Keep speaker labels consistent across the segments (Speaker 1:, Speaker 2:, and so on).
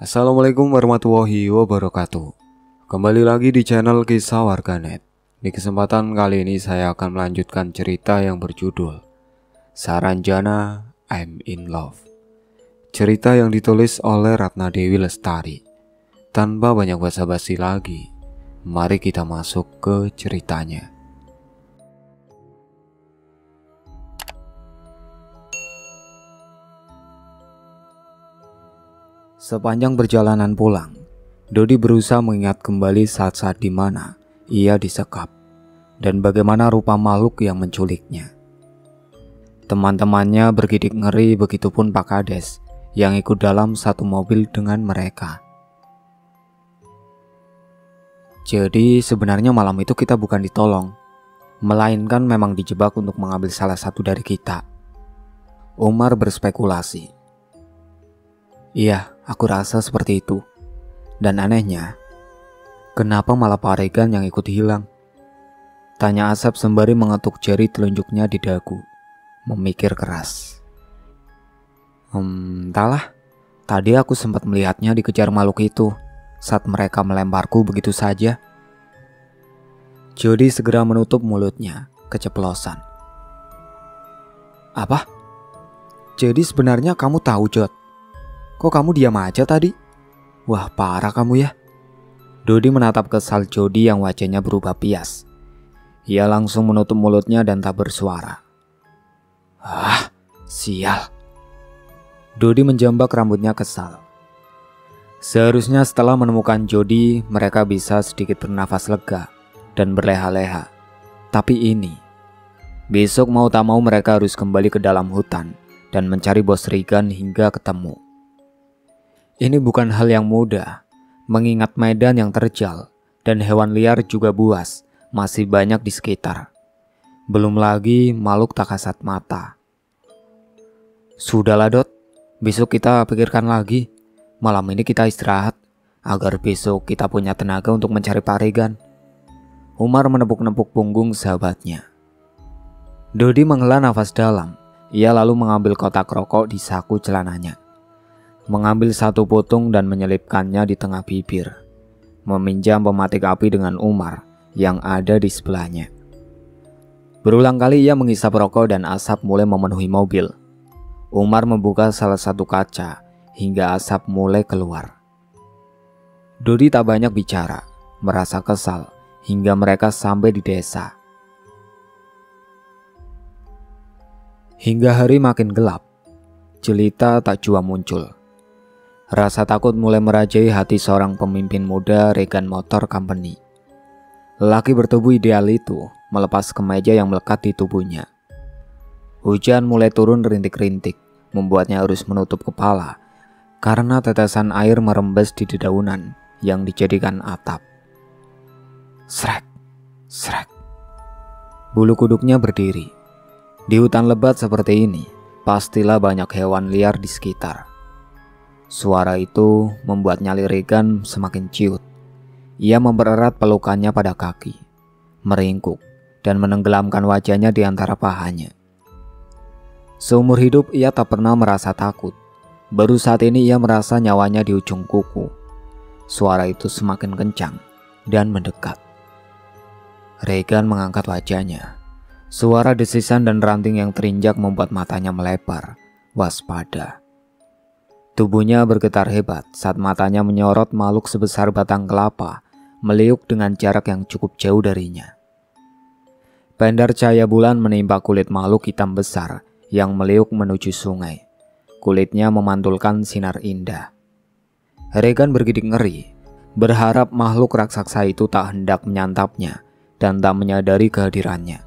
Speaker 1: Assalamualaikum warahmatullahi wabarakatuh. Kembali lagi di channel Kisah Warganet. Di kesempatan kali ini saya akan melanjutkan cerita yang berjudul Saranjana I'm in Love. Cerita yang ditulis oleh Ratna Dewi Lestari. Tanpa banyak basa-basi lagi, mari kita masuk ke ceritanya. Sepanjang perjalanan pulang, Dodi berusaha mengingat kembali saat-saat di mana ia disekap dan bagaimana rupa makhluk yang menculiknya. Teman-temannya bergidik ngeri, begitupun Pak Kades yang ikut dalam satu mobil dengan mereka. Jadi sebenarnya malam itu kita bukan ditolong, melainkan memang dijebak untuk mengambil salah satu dari kita. Umar berspekulasi. Iya, aku rasa seperti itu. Dan anehnya, kenapa malah Pak Regan yang ikut hilang? Tanya Asep sembari mengetuk jari telunjuknya di dagu. Memikir keras. Entahlah. Tadi aku sempat melihatnya dikejar makhluk itu saat mereka melemparku begitu saja. Jody segera menutup mulutnya, keceplosan. Apa? Jadi sebenarnya kamu tahu, Jod? Kok kamu diam aja tadi? Wah, parah kamu ya. Dodi menatap kesal Jody yang wajahnya berubah pias. Ia langsung menutup mulutnya dan tak bersuara. Ah, sial. Dodi menjambak rambutnya kesal. Seharusnya setelah menemukan Jody, mereka bisa sedikit bernafas lega dan berleha-leha. Tapi ini, besok mau tak mau mereka harus kembali ke dalam hutan dan mencari bos Regan hingga ketemu. Ini bukan hal yang mudah, mengingat medan yang terjal dan hewan liar juga buas masih banyak di sekitar. Belum lagi makhluk tak kasat mata. Sudahlah Dot, besok kita pikirkan lagi. Malam ini kita istirahat, agar besok kita punya tenaga untuk mencari Pak Regan. Umar menepuk-nepuk punggung sahabatnya. Dodi menghela nafas dalam, ia lalu mengambil kotak rokok di saku celananya. Mengambil satu potong dan menyelipkannya di tengah bibir. Meminjam pematik api dengan Umar yang ada di sebelahnya. Berulang kali ia menghisap rokok dan asap mulai memenuhi mobil. Umar membuka salah satu kaca hingga asap mulai keluar. Dodi tak banyak bicara, merasa kesal hingga mereka sampai di desa. Hingga hari makin gelap, jelita tak jua muncul. Rasa takut mulai merajai hati seorang pemimpin muda Regan Motor Company. Lelaki bertubuh ideal itu melepas kemeja yang melekat di tubuhnya. Hujan mulai turun rintik-rintik, membuatnya harus menutup kepala karena tetesan air merembes di dedaunan yang dijadikan atap. Srek, srek. Bulu kuduknya berdiri. Di hutan lebat seperti ini, pastilah banyak hewan liar di sekitar. Suara itu membuat nyali Regan semakin ciut. Ia mempererat pelukannya pada kaki, meringkuk, dan menenggelamkan wajahnya di antara pahanya. Seumur hidup ia tak pernah merasa takut. Baru saat ini ia merasa nyawanya di ujung kuku. Suara itu semakin kencang dan mendekat. Regan mengangkat wajahnya. Suara desisan dan ranting yang terinjak membuat matanya melebar, waspada. Tubuhnya bergetar hebat saat matanya menyorot makhluk sebesar batang kelapa, meliuk dengan jarak yang cukup jauh darinya. Pendar cahaya bulan menimpa kulit makhluk hitam besar yang meliuk menuju sungai. Kulitnya memantulkan sinar indah. Regan bergidik ngeri, berharap makhluk raksasa itu tak hendak menyantapnya dan tak menyadari kehadirannya.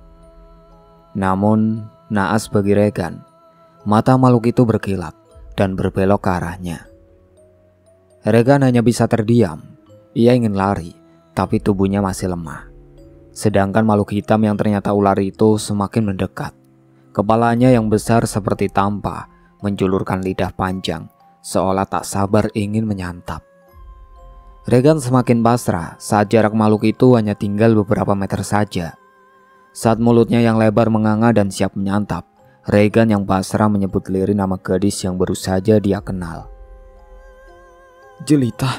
Speaker 1: Namun, naas bagi Regan, mata makhluk itu berkilat dan berbelok ke arahnya. Regan hanya bisa terdiam. Ia ingin lari, tapi tubuhnya masih lemah. Sedangkan makhluk hitam yang ternyata ular itu semakin mendekat. Kepalanya yang besar seperti tampa menjulurkan lidah panjang, seolah tak sabar ingin menyantap. Regan semakin pasrah saat jarak makhluk itu hanya tinggal beberapa meter saja. Saat mulutnya yang lebar menganga dan siap menyantap, Regan yang pasrah menyebut lirih nama gadis yang baru saja dia kenal. Jelita.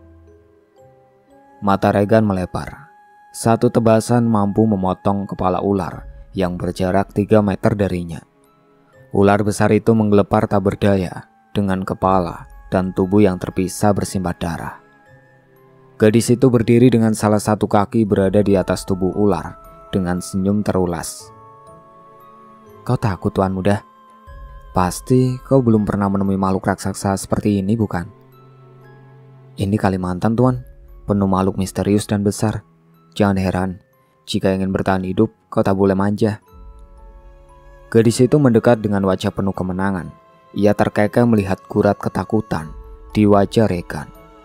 Speaker 1: Mata Regan melebar. Satu tebasan mampu memotong kepala ular yang berjarak 3 meter darinya. Ular besar itu menggelepar tak berdaya dengan kepala dan tubuh yang terpisah bersimbah darah. Gadis itu berdiri dengan salah satu kaki berada di atas tubuh ular dengan senyum terulas. Kau takut, Tuan Muda? Pasti kau belum pernah menemui makhluk raksasa seperti ini, bukan? Ini Kalimantan, Tuan. Penuh makhluk misterius dan besar. Jangan heran, jika ingin bertahan hidup, kau tak boleh manja. Gadis itu mendekat dengan wajah penuh kemenangan. Ia terkekeh melihat gurat ketakutan di wajah Regan.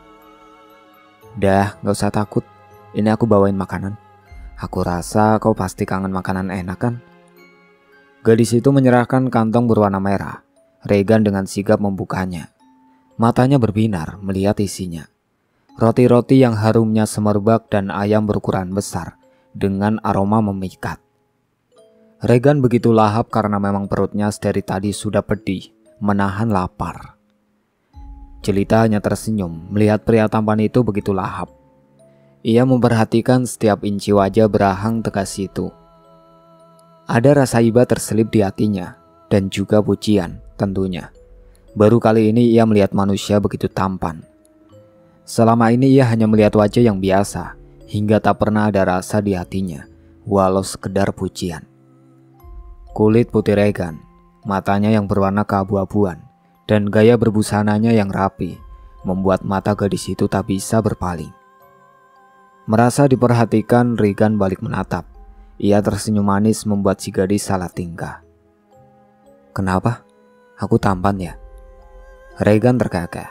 Speaker 1: Dah, gak usah takut. Ini aku bawain makanan. Aku rasa kau pasti kangen makanan enak kan? Gadis itu menyerahkan kantong berwarna merah. Regan dengan sigap membukanya. Matanya berbinar melihat isinya. Roti-roti yang harumnya semerbak dan ayam berukuran besar dengan aroma memikat. Regan begitu lahap karena memang perutnya sedari tadi sudah pedih, menahan lapar. Jelita hanya tersenyum melihat pria tampan itu begitu lahap. Ia memperhatikan setiap inci wajah berahang tegas itu. Ada rasa iba terselip di hatinya dan juga pujian tentunya. Baru kali ini ia melihat manusia begitu tampan. Selama ini ia hanya melihat wajah yang biasa, hingga tak pernah ada rasa di hatinya, walau sekedar pujian. Kulit putih Regan, matanya yang berwarna keabu-abuan, dan gaya berbusananya yang rapi, membuat mata gadis itu tak bisa berpaling. Merasa diperhatikan, Regan balik menatap. Ia tersenyum manis membuat si gadis salah tingkah. Kenapa? Aku tampan ya? Regan terkekeh.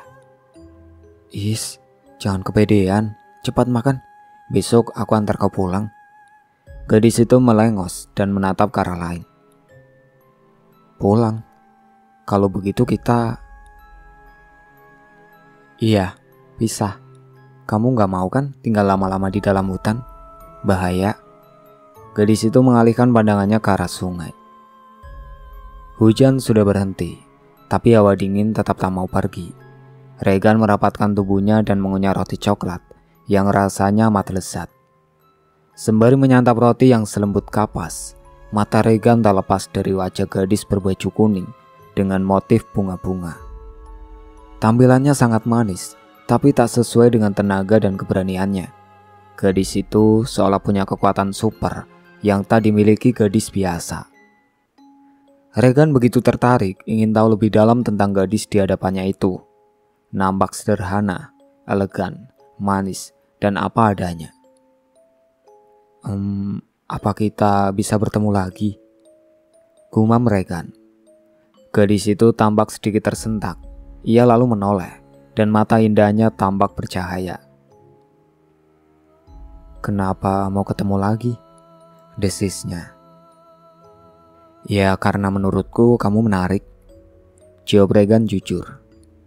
Speaker 1: Jangan kepedean, cepat makan. Besok aku antar kau pulang. Gadis itu melengos dan menatap ke arah lain. Pulang? Kalau begitu kita... Iya, pisah. Kamu gak mau kan tinggal lama-lama di dalam hutan? Bahaya. Gadis itu mengalihkan pandangannya ke arah sungai. Hujan sudah berhenti, tapi hawa dingin tetap tak mau pergi. Regan merapatkan tubuhnya dan mengunyah roti coklat yang rasanya amat lezat. Sembari menyantap roti yang selembut kapas, mata Regan tak lepas dari wajah gadis berbaju kuning dengan motif bunga-bunga. Tampilannya sangat manis, tapi tak sesuai dengan tenaga dan keberaniannya. Gadis itu seolah punya kekuatan super yang tak dimiliki gadis biasa. Regan begitu tertarik ingin tahu lebih dalam tentang gadis di hadapannya itu. Nampak sederhana, elegan, manis, dan apa adanya. Apa kita bisa bertemu lagi? Gumam Regan. Gadis itu tampak sedikit tersentak. Ia lalu menoleh, dan mata indahnya tampak bercahaya. Kenapa mau ketemu lagi? Desisnya. Ya karena menurutku kamu menarik. Jawab Regan jujur.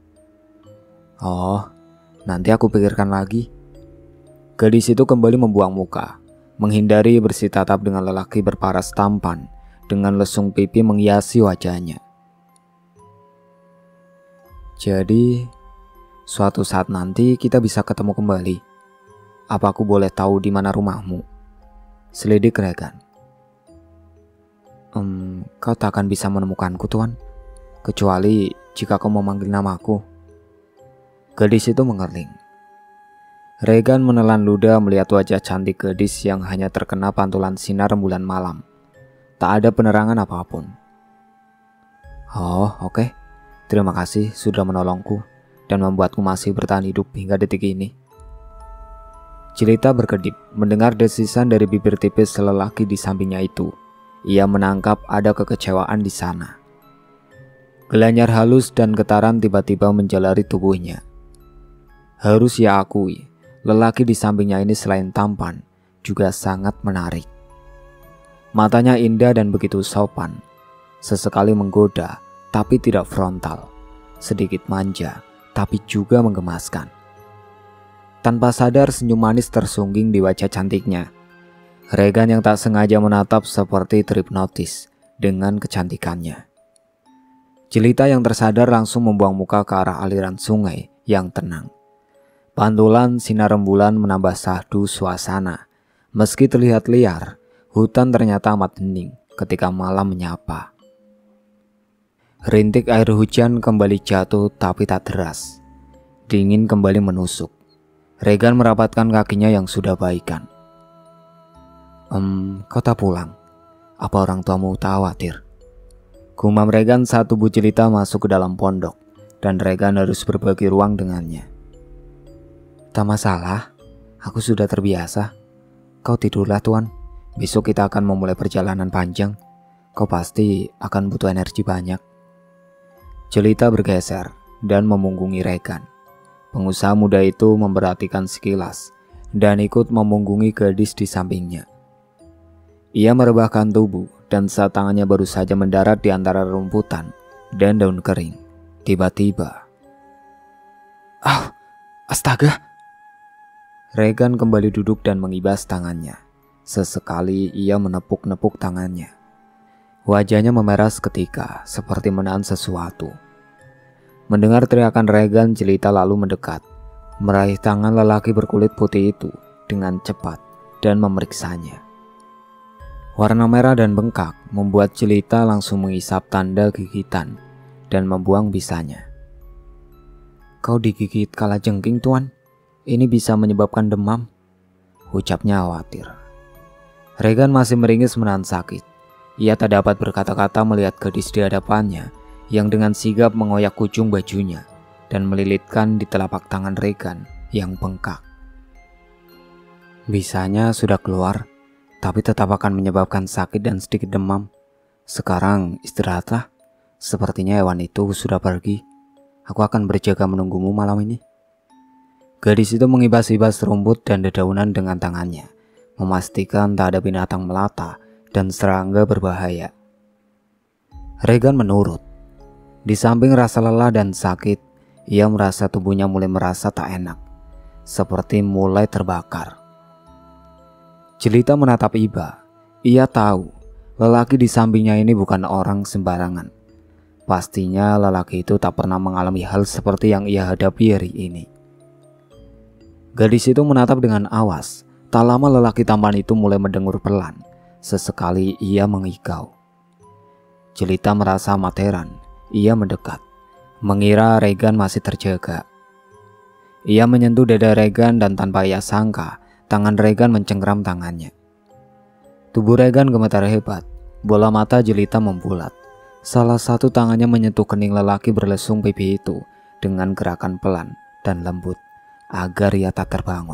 Speaker 1: Oh, nanti aku pikirkan lagi. Gadis itu kembali membuang muka, menghindari bersitatap dengan lelaki berparas tampan, dengan lesung pipi menghiasi wajahnya. Jadi, suatu saat nanti kita bisa ketemu kembali. Apa aku boleh tahu di mana rumahmu? Selidik Regan. Kau tak akan bisa menemukanku, Tuan. Kecuali jika kau memanggil namaku. Gadis itu mengerling. Regan menelan ludah melihat wajah cantik gadis yang hanya terkena pantulan sinar rembulan malam. Tak ada penerangan apapun. Oh, oke. Terima kasih sudah menolongku dan membuatku masih bertahan hidup hingga detik ini. Jelita berkedip mendengar desisan dari bibir tipis lelaki di sampingnya itu. Ia menangkap ada kekecewaan di sana. Gelanyar halus dan getaran tiba-tiba menjalari tubuhnya. Harus ia akui, lelaki di sampingnya ini selain tampan, juga sangat menarik. Matanya indah dan begitu sopan, sesekali menggoda, tapi tidak frontal, sedikit manja, tapi juga menggemaskan. Tanpa sadar senyum manis tersungging di wajah cantiknya. Regan yang tak sengaja menatap seperti terhipnotis dengan kecantikannya. Jelita yang tersadar langsung membuang muka ke arah aliran sungai yang tenang. Pantulan sinar rembulan menambah syahdu suasana. Meski terlihat liar, hutan ternyata amat hening ketika malam menyapa. Rintik air hujan kembali jatuh tapi tak deras. Dingin kembali menusuk. Regan merapatkan kakinya yang sudah baikan. Kau tak pulang? Apa orang tuamu tak khawatir? Gumam Regan saat tubuh Jelita masuk ke dalam pondok dan Regan harus berbagi ruang dengannya. Tak masalah, aku sudah terbiasa. Kau tidurlah tuan, besok kita akan memulai perjalanan panjang. Kau pasti akan butuh energi banyak. Jelita bergeser dan memunggungi Regan. Pengusaha muda itu memperhatikan sekilas dan ikut memunggungi gadis di sampingnya. Ia merebahkan tubuh dan saat tangannya baru saja mendarat di antara rumputan dan daun kering, tiba-tiba, astaga! Regan kembali duduk dan mengibas tangannya. Sesekali ia menepuk-nepuk tangannya. Wajahnya memerah seketika, seperti menahan sesuatu. Mendengar teriakan Regan, Jelita lalu mendekat, meraih tangan lelaki berkulit putih itu dengan cepat dan memeriksanya. Warna merah dan bengkak membuat Jelita langsung mengisap tanda gigitan dan membuang bisanya. Kau digigit kalajengking tuan? Ini bisa menyebabkan demam, ucapnya khawatir. Regan masih meringis menahan sakit. Ia tak dapat berkata-kata melihat gadis di hadapannya yang dengan sigap mengoyak ujung bajunya dan melilitkan di telapak tangan Regan yang bengkak. Bisanya sudah keluar, tapi tetap akan menyebabkan sakit dan sedikit demam. Sekarang istirahatlah. Sepertinya hewan itu sudah pergi. Aku akan berjaga menunggumu malam ini. Gadis itu mengibas-ibas rumput dan dedaunan dengan tangannya, memastikan tak ada binatang melata dan serangga berbahaya. Regan menurut. Di samping rasa lelah dan sakit, ia merasa tubuhnya mulai merasa tak enak, seperti mulai terbakar. Jelita menatap Iba. Ia tahu lelaki di sampingnya ini bukan orang sembarangan. Pastinya lelaki itu tak pernah mengalami hal seperti yang ia hadapi hari ini. Gadis itu menatap dengan awas. Tak lama lelaki tampan itu mulai mendengur pelan. Sesekali ia mengigau. Jelita merasa amat heran. Ia mendekat, mengira Regan masih terjaga. Ia menyentuh dada Regan dan tanpa ia sangka, tangan Regan mencengkram tangannya. Tubuh Regan gemetar hebat. Bola mata Jelita membulat. Salah satu tangannya menyentuh kening lelaki berlesung pipi itu dengan gerakan pelan dan lembut agar ia tak terbangun.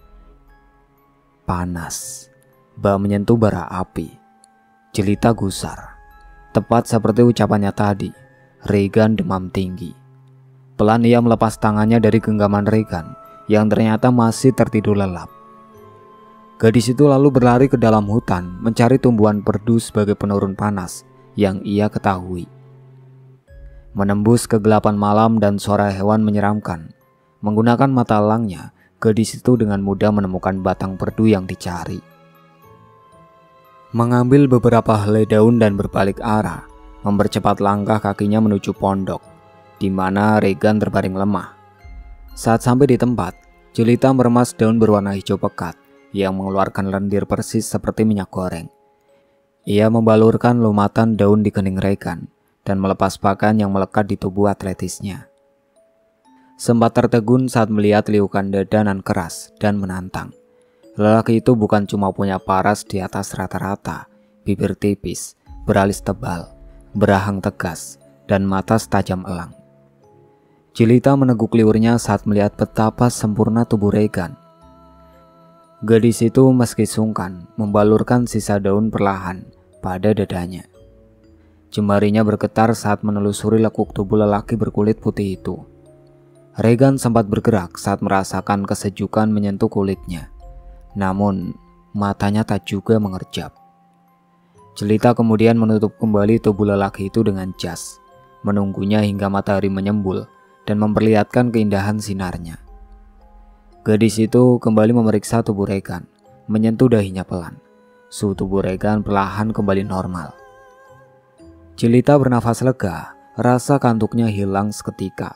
Speaker 1: Panas, bak menyentuh bara api. Jelita gusar. Tepat seperti ucapannya tadi, Regan demam tinggi. Pelan ia melepas tangannya dari genggaman Regan yang ternyata masih tertidur lelap. Gadis itu lalu berlari ke dalam hutan mencari tumbuhan perdu sebagai penurun panas yang ia ketahui. Menembus kegelapan malam dan suara hewan menyeramkan, menggunakan mata elangnya, gadis itu dengan mudah menemukan batang perdu yang dicari. Mengambil beberapa helai daun dan berbalik arah, mempercepat langkah kakinya menuju pondok, di mana Regan terbaring lemah. Saat sampai di tempat, Jelita meremas daun berwarna hijau pekat yang mengeluarkan lendir persis seperti minyak goreng. Ia membalurkan lumatan daun di kening Regan dan melepas pakaian yang melekat di tubuh atletisnya. Sempat tertegun saat melihat liukan dada nan keras dan menantang. Lelaki itu bukan cuma punya paras di atas rata-rata, bibir tipis, beralis tebal, berahang tegas, dan mata setajam elang. Jelita meneguk liurnya saat melihat betapa sempurna tubuh Regan. Gadis itu meski sungkan membalurkan sisa daun perlahan pada dadanya. Jemarinya bergetar saat menelusuri lekuk tubuh lelaki berkulit putih itu. Regan sempat bergerak saat merasakan kesejukan menyentuh kulitnya. Namun, matanya tak juga mengerjap. Jelita kemudian menutup kembali tubuh lelaki itu dengan jas, menunggunya hingga matahari menyembul dan memperlihatkan keindahan sinarnya. Gadis itu kembali memeriksa tubuh Regan, menyentuh dahinya pelan. Suhu tubuh Regan perlahan kembali normal. Jelita bernafas lega, rasa kantuknya hilang seketika.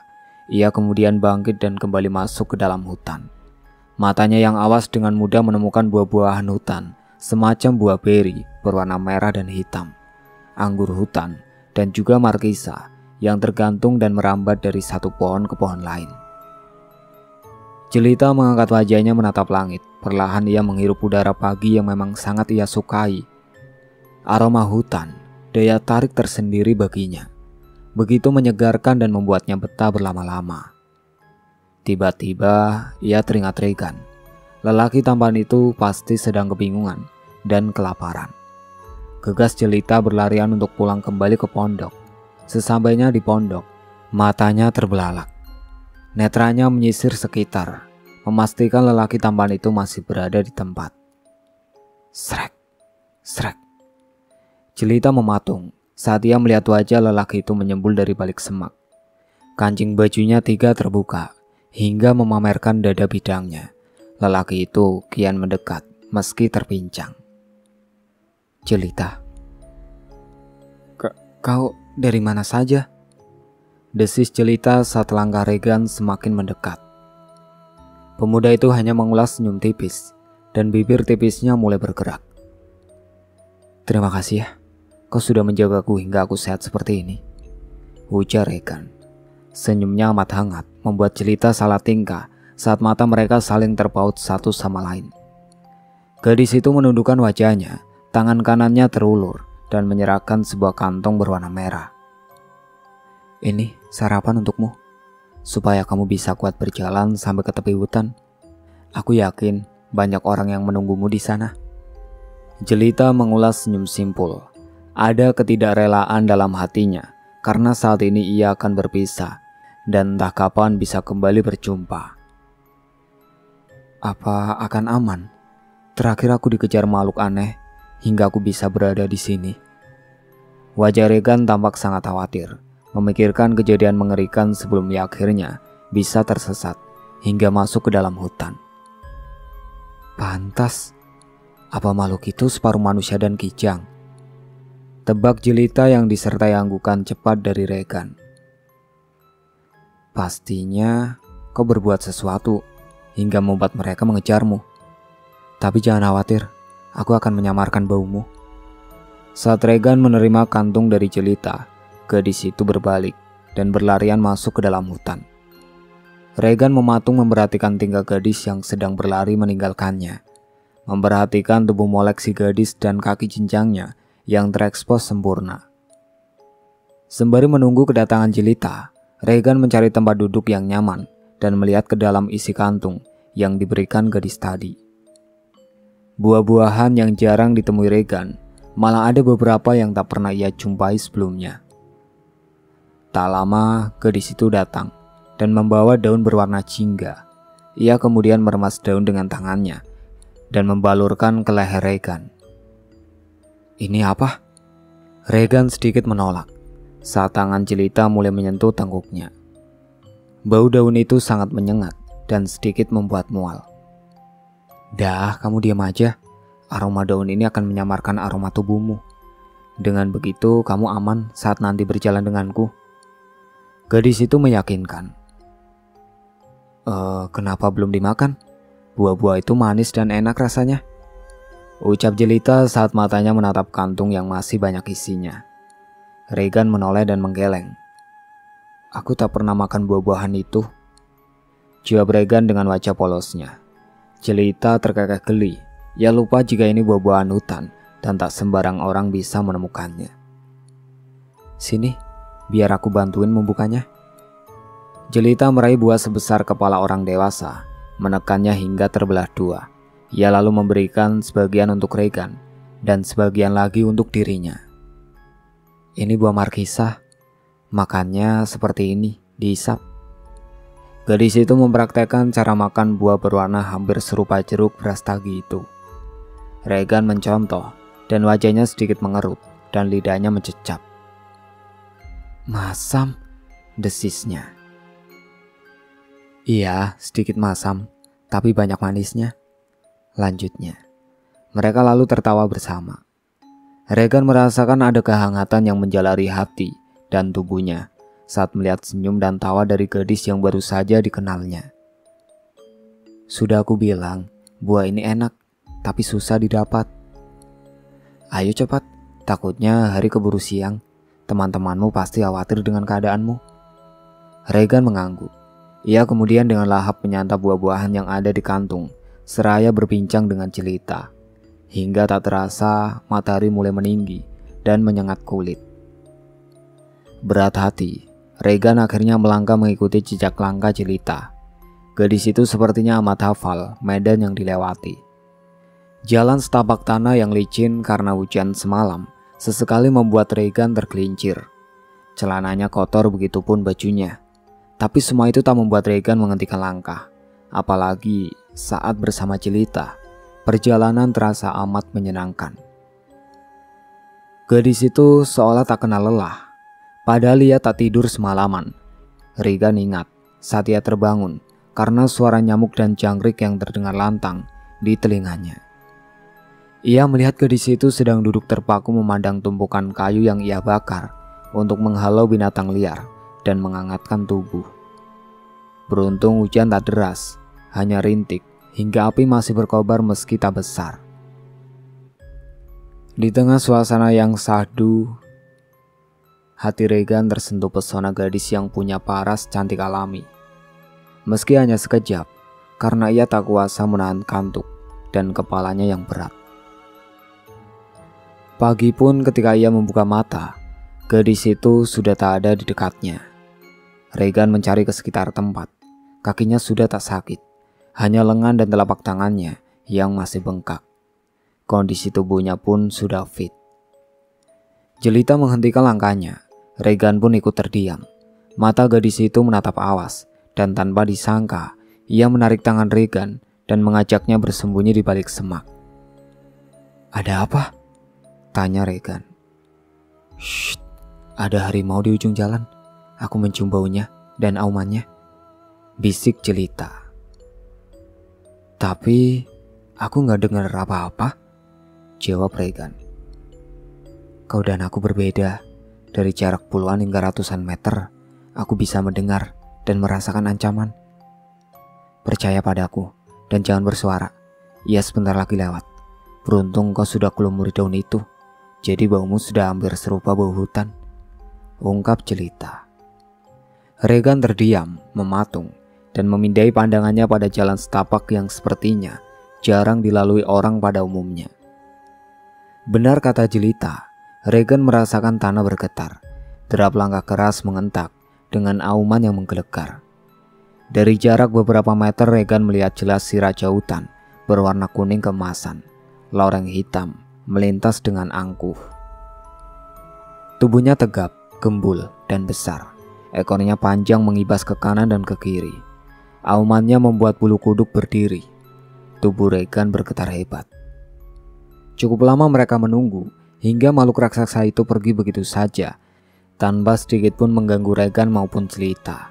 Speaker 1: Ia kemudian bangkit dan kembali masuk ke dalam hutan. Matanya yang awas dengan mudah menemukan buah-buahan hutan, semacam buah beri berwarna merah dan hitam, anggur hutan, dan juga markisa yang tergantung dan merambat dari satu pohon ke pohon lain. Jelita mengangkat wajahnya menatap langit. Perlahan ia menghirup udara pagi yang memang sangat ia sukai. Aroma hutan, daya tarik tersendiri baginya. Begitu menyegarkan dan membuatnya betah berlama-lama. Tiba-tiba ia teringat Regan. Lelaki tampan itu pasti sedang kebingungan dan kelaparan. Gegas Jelita berlarian untuk pulang kembali ke pondok. Sesampainya di pondok, matanya terbelalak. Netranya menyisir sekitar, memastikan lelaki tampan itu masih berada di tempat. Srek, srek. Jelita mematung saat ia melihat wajah lelaki itu menyembul dari balik semak. Kancing bajunya 3 terbuka hingga memamerkan dada bidangnya. Lelaki itu kian mendekat meski terpincang. Jelita, kau dari mana saja? Desis Jelita saat langkah Regan semakin mendekat. Pemuda itu hanya mengulas senyum tipis dan bibir tipisnya mulai bergerak. Terima kasih ya, kau sudah menjagaku hingga aku sehat seperti ini, ujar Regan. Senyumnya amat hangat membuat Jelita salah tingkah saat mata mereka saling terpaut satu sama lain. Gadis itu menundukkan wajahnya, tangan kanannya terulur dan menyerahkan sebuah kantong berwarna merah. Ini sarapan untukmu, supaya kamu bisa kuat berjalan sampai ke tepi hutan. Aku yakin banyak orang yang menunggumu di sana. Jelita mengulas senyum simpul. Ada ketidakrelaan dalam hatinya karena saat ini ia akan berpisah dan entah kapan bisa kembali berjumpa. Apa akan aman? Terakhir aku dikejar makhluk aneh hingga aku bisa berada di sini. Wajah Regan tampak sangat khawatir, memikirkan kejadian mengerikan sebelum ia akhirnya bisa tersesat hingga masuk ke dalam hutan. Pantas, apa makhluk itu separuh manusia dan kijang? Tebak Jelita yang disertai anggukan cepat dari Regan. Pastinya kau berbuat sesuatu hingga membuat mereka mengejarmu. Tapi jangan khawatir, aku akan menyamarkan baumu. Saat Regan menerima kantung dari Jelita, gadis itu berbalik dan berlarian masuk ke dalam hutan. Regan mematung memperhatikan tingkah gadis yang sedang berlari meninggalkannya. Memperhatikan tubuh molek si gadis dan kaki cincangnya yang terekspos sempurna. Sembari menunggu kedatangan Jelita, Regan mencari tempat duduk yang nyaman dan melihat ke dalam isi kantung yang diberikan gadis tadi. Buah-buahan yang jarang ditemui Regan, malah ada beberapa yang tak pernah ia jumpai sebelumnya. Tak lama, gadis itu datang dan membawa daun berwarna jingga. Ia kemudian meremas daun dengan tangannya dan membalurkan ke leher Regan. Ini apa? Regan sedikit menolak saat tangan Jelita mulai menyentuh tengkuknya. Bau daun itu sangat menyengat dan sedikit membuat mual. Dah, kamu diam aja. Aroma daun ini akan menyamarkan aroma tubuhmu. Dengan begitu, kamu aman saat nanti berjalan denganku. Gadis itu meyakinkan. Kenapa belum dimakan? Buah-buah itu manis dan enak rasanya, ucap Jelita saat matanya menatap kantung yang masih banyak isinya. Regan menoleh dan menggeleng. Aku tak pernah makan buah-buahan itu, jawab Regan dengan wajah polosnya. Jelita terkekeh geli. Ia lupa jika ini buah-buahan hutan dan tak sembarang orang bisa menemukannya. Sini, biar aku bantuin membukanya. Jelita meraih buah sebesar kepala orang dewasa, menekannya hingga terbelah 2. Ia lalu memberikan sebagian untuk Regan dan sebagian lagi untuk dirinya. Ini buah markisa, makannya seperti ini, dihisap. Gadis itu mempraktekkan cara makan buah berwarna hampir serupa jeruk brastagi itu. Regan mencontoh dan wajahnya sedikit mengerut dan lidahnya mencecap. Masam, desisnya. Iya, sedikit masam, tapi banyak manisnya, lanjutnya. Mereka lalu tertawa bersama. Regan merasakan ada kehangatan yang menjalari hati dan tubuhnya saat melihat senyum dan tawa dari gadis yang baru saja dikenalnya. "Sudah aku bilang, buah ini enak, tapi susah didapat. Ayo cepat, takutnya hari keburu siang. Teman-temanmu pasti khawatir dengan keadaanmu." Regan mengangguk. Ia kemudian dengan lahap menyantap buah-buahan yang ada di kantung, seraya berbincang dengan Jelita. Hingga tak terasa matahari mulai meninggi dan menyengat kulit. Berat hati, Regan akhirnya melangkah mengikuti jejak langkah Jelita. Gadis itu sepertinya amat hafal medan yang dilewati. Jalan setapak tanah yang licin karena hujan semalam sesekali membuat Regan tergelincir. Celananya kotor, begitupun bajunya. Tapi semua itu tak membuat Regan menghentikan langkah. Apalagi saat bersama Jelita, perjalanan terasa amat menyenangkan. Gadis itu seolah tak kenal lelah. Padahal ia tak tidur semalaman. Regan ingat saat ia terbangun karena suara nyamuk dan jangkrik yang terdengar lantang di telinganya. Ia melihat gadis itu sedang duduk terpaku memandang tumpukan kayu yang ia bakar untuk menghalau binatang liar dan menghangatkan tubuh. Beruntung hujan tak deras, hanya rintik hingga api masih berkobar meski tak besar. Di tengah suasana yang syahdu, hati Regan tersentuh pesona gadis yang punya paras cantik alami. Meski hanya sekejap, karena ia tak kuasa menahan kantuk dan kepalanya yang berat. Pagi pun ketika ia membuka mata, gadis itu sudah tak ada di dekatnya. Regan mencari ke sekitar tempat. Kakinya sudah tak sakit, hanya lengan dan telapak tangannya yang masih bengkak. Kondisi tubuhnya pun sudah fit. Jelita menghentikan langkahnya. Regan pun ikut terdiam. Mata gadis itu menatap awas, dan tanpa disangka, ia menarik tangan Regan dan mengajaknya bersembunyi di balik semak. "Ada apa?" tanya Regan. "Shh, ada harimau di ujung jalan. Aku mencium baunya dan aumannya," bisik Jelita. "Tapi aku gak dengar apa-apa," jawab Regan. "Kau dan aku berbeda. Dari jarak puluhan hingga ratusan meter, aku bisa mendengar dan merasakan ancaman. Percaya padaku dan jangan bersuara. Ia sebentar lagi lewat. Beruntung kau sudah kelumuri daun itu, jadi baumu sudah hampir serupa bau hutan," ungkap Jelita. Regan terdiam, mematung, dan memindai pandangannya pada jalan setapak yang sepertinya jarang dilalui orang pada umumnya. Benar kata Jelita, Regan merasakan tanah bergetar. Derap langkah keras mengentak dengan auman yang menggelegar. Dari jarak beberapa meter, Regan melihat jelas si raja hutan berwarna kuning keemasan, loreng hitam melintas dengan angkuh. Tubuhnya tegap, gembul, dan besar. Ekornya panjang mengibas ke kanan dan ke kiri. Aumannya membuat bulu kuduk berdiri. Tubuh Regan bergetar hebat. Cukup lama mereka menunggu hingga makhluk raksasa itu pergi begitu saja, tanpa sedikit pun mengganggu Regan maupun Jelita.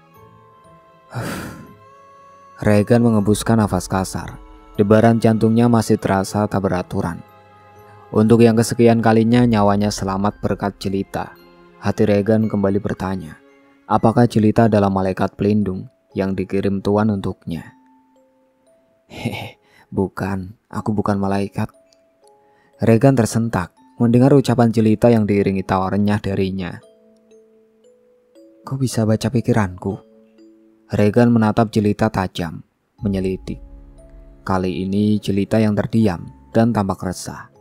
Speaker 1: Regan mengembuskan nafas kasar. Debaran jantungnya masih terasa tak beraturan. Untuk yang kesekian kalinya nyawanya selamat berkat Jelita. Hati Regan kembali bertanya, apakah Jelita adalah malaikat pelindung yang dikirim Tuhan untuknya? "Hehe, bukan, aku bukan malaikat." Regan tersentak mendengar ucapan Jelita yang diiringi tawa renyah darinya. "Kau bisa baca pikiranku?" Regan menatap Jelita tajam, menyelidik. Kali ini Jelita yang terdiam dan tampak resah.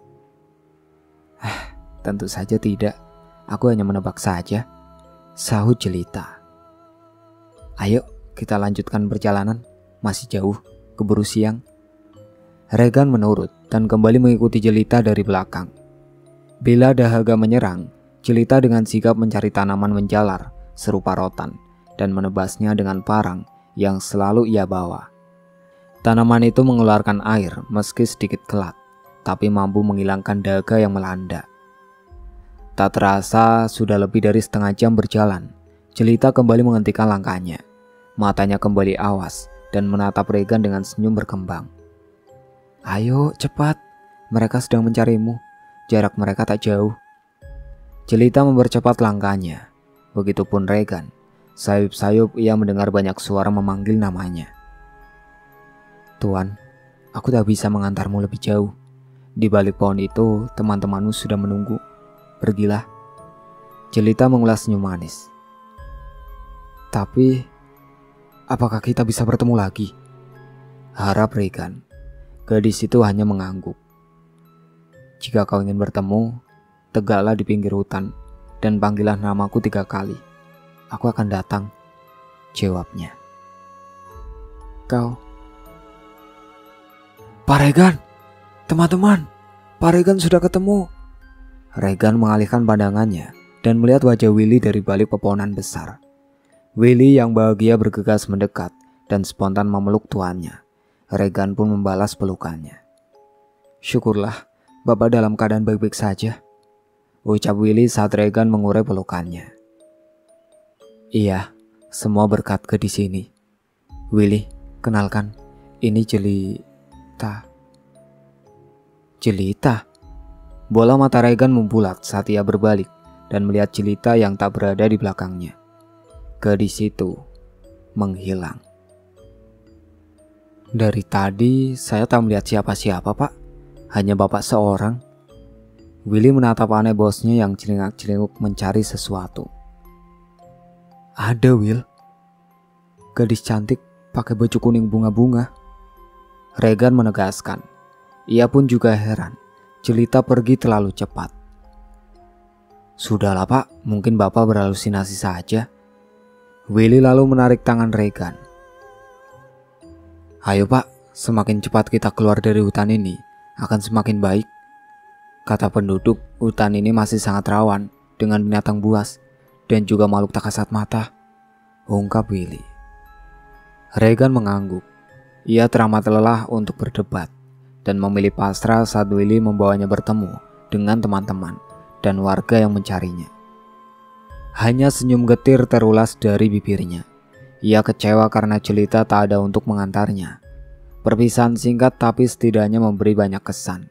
Speaker 1: "Tentu saja tidak. Aku hanya menebak saja," sahut Jelita. "Ayo kita lanjutkan perjalanan. Masih jauh, keburu siang." Regan menurut dan kembali mengikuti Jelita dari belakang. Bila dahaga menyerang, Jelita dengan sigap mencari tanaman menjalar serupa rotan dan menebasnya dengan parang yang selalu ia bawa. Tanaman itu mengeluarkan air meski sedikit gelap, tapi mampu menghilangkan dahaga yang melanda. Tak terasa sudah lebih dari setengah jam berjalan, Jelita kembali menghentikan langkahnya. Matanya kembali awas dan menatap Regan dengan senyum berkembang. "Ayo cepat, mereka sedang mencarimu. Jarak mereka tak jauh." Jelita mempercepat langkahnya. Begitupun Regan. Sayup-sayup ia mendengar banyak suara memanggil namanya. Tuan, aku tak bisa mengantarmu lebih jauh. Di balik pohon itu, teman-temanmu sudah menunggu. Pergilah. Jelita mengulas senyum manis. Tapi, apakah kita bisa bertemu lagi? Harap Regan. Gadis itu hanya mengangguk. Jika kau ingin bertemu, tegaklah di pinggir hutan dan panggilah namaku 3 kali. Aku akan datang, jawabnya. Kau... Pak Regan, teman-teman, Pak Regan sudah ketemu. Regan mengalihkan pandangannya dan melihat wajah Willy dari balik pepohonan besar. Willy yang bahagia bergegas mendekat dan spontan memeluk tuannya. Regan pun membalas pelukannya. Syukurlah, Bapak dalam keadaan baik-baik saja, ucap Willy saat Regan mengurai pelukannya. Iya, semua berkat ke di sini. Willy, kenalkan, ini Jelita. Jelita? Bola mata Regan membulat saat ia berbalik dan melihat Jelita yang tak berada di belakangnya. Gadis itu menghilang. Dari tadi saya tak melihat siapa-siapa, Pak. Hanya Bapak seorang. Willy menatap aneh bosnya yang celingak-celinguk mencari sesuatu. Ada, Will. Gadis cantik pakai baju kuning bunga-bunga. Regan menegaskan. Ia pun juga heran. Jelita pergi terlalu cepat. Sudahlah, Pak, mungkin Bapak berhalusinasi saja. Willy lalu menarik tangan Regan. Ayo Pak, semakin cepat kita keluar dari hutan ini, akan semakin baik. Kata penduduk, hutan ini masih sangat rawan dengan binatang buas dan juga makhluk tak kasat mata, ungkap Willy. Regan mengangguk. Ia teramat lelah untuk berdebat dan memilih pasrah saat Willy membawanya bertemu dengan teman-teman dan warga yang mencarinya. Hanya senyum getir terulas dari bibirnya. Ia kecewa karena Jelita tak ada untuk mengantarnya. Perpisahan singkat tapi setidaknya memberi banyak kesan.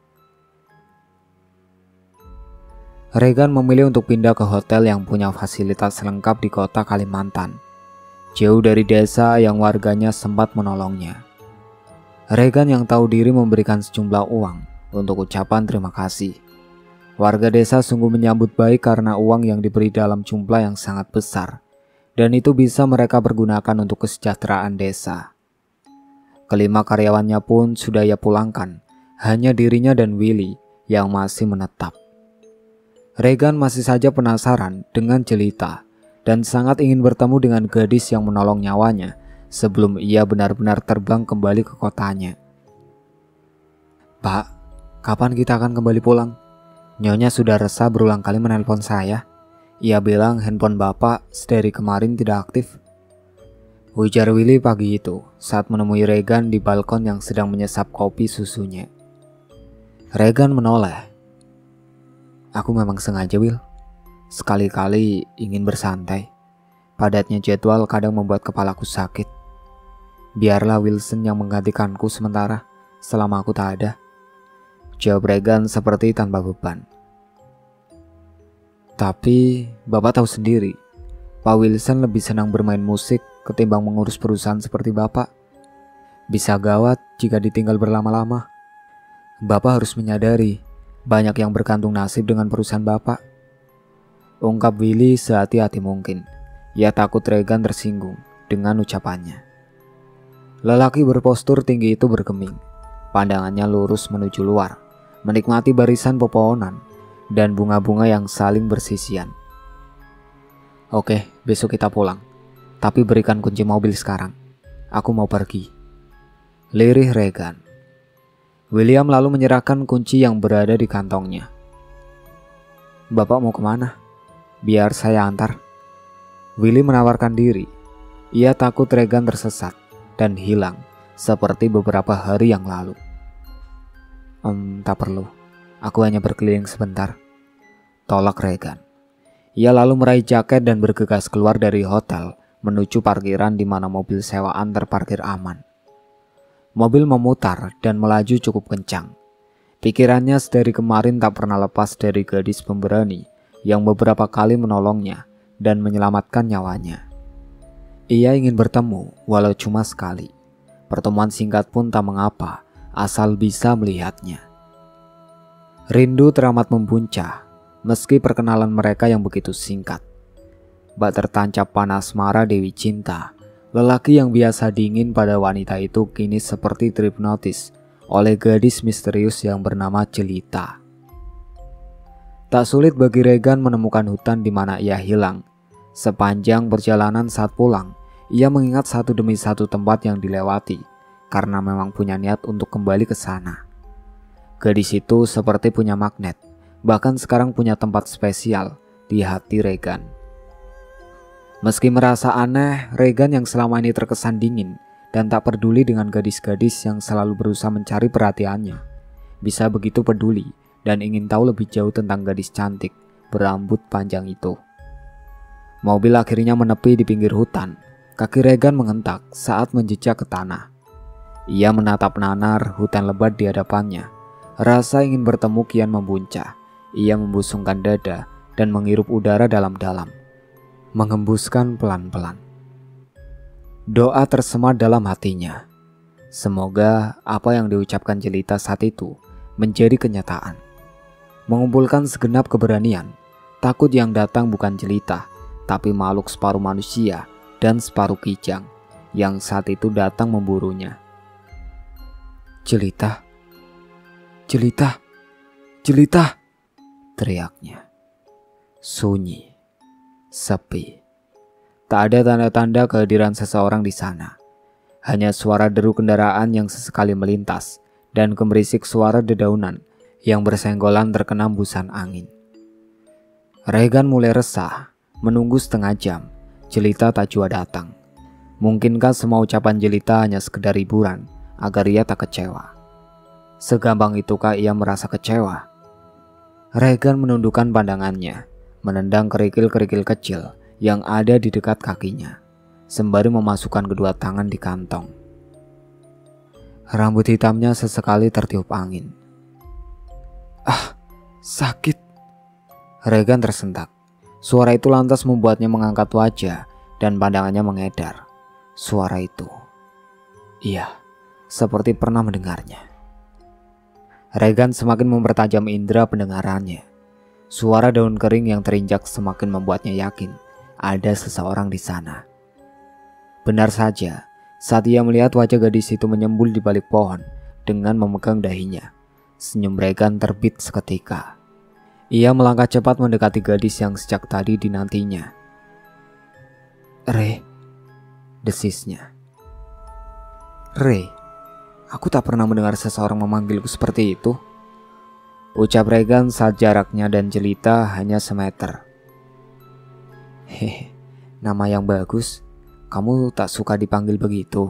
Speaker 1: Regan memilih untuk pindah ke hotel yang punya fasilitas lengkap di kota Kalimantan, jauh dari desa yang warganya sempat menolongnya. Regan yang tahu diri memberikan sejumlah uang untuk ucapan terima kasih. Warga desa sungguh menyambut baik karena uang yang diberi dalam jumlah yang sangat besar, dan itu bisa mereka pergunakan untuk kesejahteraan desa. Kelima karyawannya pun sudah ia pulangkan, hanya dirinya dan Willy yang masih menetap. Regan masih saja penasaran dengan Jelita dan sangat ingin bertemu dengan gadis yang menolong nyawanya sebelum ia benar-benar terbang kembali ke kotanya. Pak, kapan kita akan kembali pulang? Nyonya sudah resah berulang kali menelpon saya. Ia bilang handphone Bapak sedari kemarin tidak aktif. Ujar Willy pagi itu saat menemui Regan di balkon yang sedang menyesap kopi susunya. Regan menoleh. Aku memang sengaja, Will. Sekali-kali ingin bersantai. Padatnya jadwal kadang membuat kepalaku sakit. Biarlah Wilson yang menggantikanku sementara selama aku tak ada. Jawab Regan seperti tanpa beban. Tapi Bapak tahu sendiri, Pak Wilson lebih senang bermain musik ketimbang mengurus perusahaan seperti Bapak. Bisa gawat jika ditinggal berlama-lama. Bapak harus menyadari banyak yang bergantung nasib dengan perusahaan Bapak, ungkap Willy sehati-hati mungkin. Ia takut Regan tersinggung dengan ucapannya. Lelaki berpostur tinggi itu bergeming. Pandangannya lurus menuju luar, menikmati barisan pepohonan dan bunga-bunga yang saling bersisian. Oke, besok kita pulang. Tapi berikan kunci mobil sekarang. Aku mau pergi, lirih Regan. William lalu menyerahkan kunci yang berada di kantongnya. Bapak mau kemana? Biar saya antar. Willy menawarkan diri. Ia takut Regan tersesat dan hilang seperti beberapa hari yang lalu. Tak perlu. Aku hanya berkeliling sebentar, tolak Regan. Ia lalu meraih jaket dan bergegas keluar dari hotel menuju parkiran di mana mobil sewaan terparkir aman. Mobil memutar dan melaju cukup kencang. Pikirannya sedari kemarin tak pernah lepas dari gadis pemberani yang beberapa kali menolongnya dan menyelamatkan nyawanya. Ia ingin bertemu walau cuma sekali. Pertemuan singkat pun tak mengapa, asal bisa melihatnya. Rindu teramat membuncah, meski perkenalan mereka yang begitu singkat. Bak tertancap panas marah Dewi Cinta, lelaki yang biasa dingin pada wanita itu kini seperti terhipnotis oleh gadis misterius yang bernama Jelita. Tak sulit bagi Regan menemukan hutan di mana ia hilang. Sepanjang perjalanan saat pulang, ia mengingat satu demi satu tempat yang dilewati, karena memang punya niat untuk kembali ke sana. Gadis itu seperti punya magnet, bahkan sekarang punya tempat spesial di hati Regan. Meski merasa aneh, Regan yang selama ini terkesan dingin dan tak peduli dengan gadis-gadis yang selalu berusaha mencari perhatiannya, bisa begitu peduli dan ingin tahu lebih jauh tentang gadis cantik berambut panjang itu. Mobil akhirnya menepi di pinggir hutan. Kaki Regan mengentak saat menjejak ke tanah. Ia menatap nanar hutan lebat di hadapannya. Rasa ingin bertemu kian membuncah. Ia membusungkan dada dan menghirup udara dalam-dalam, mengembuskan pelan-pelan. Doa tersemat dalam hatinya. Semoga apa yang diucapkan Jelita saat itu menjadi kenyataan. Mengumpulkan segenap keberanian, takut yang datang bukan Jelita, tapi makhluk separuh manusia dan separuh kijang yang saat itu datang memburunya. Jelita, Jelita, Jelita, teriaknya. Sunyi, sepi. Tak ada tanda-tanda kehadiran seseorang di sana. Hanya suara deru kendaraan yang sesekali melintas dan gemerisik suara dedaunan yang bersenggolan terkena hembusan angin. Regan mulai resah, menunggu setengah jam. Jelita tak jua datang. Mungkinkah semua ucapan Jelita hanya sekedar hiburan agar ia tak kecewa? Segampang itukah ia merasa kecewa? Regan menundukkan pandangannya, menendang kerikil-kerikil kecil yang ada di dekat kakinya, sembari memasukkan kedua tangan di kantong. Rambut hitamnya sesekali tertiup angin. Ah, sakit. Regan tersentak. Suara itu lantas membuatnya mengangkat wajah dan pandangannya mengedar. Suara itu, iya, seperti pernah mendengarnya. Regan semakin mempertajam indera pendengarannya. Suara daun kering yang terinjak semakin membuatnya yakin ada seseorang di sana. Benar saja, saat ia melihat wajah gadis itu menyembul di balik pohon dengan memegang dahinya, senyum Regan terbit seketika. Ia melangkah cepat mendekati gadis yang sejak tadi dinantinya. "Re," desisnya. "Re, aku tak pernah mendengar seseorang memanggilku seperti itu," ucap Regan saat jaraknya dan Jelita hanya semeter. "Hehe, nama yang bagus. Kamu tak suka dipanggil begitu?"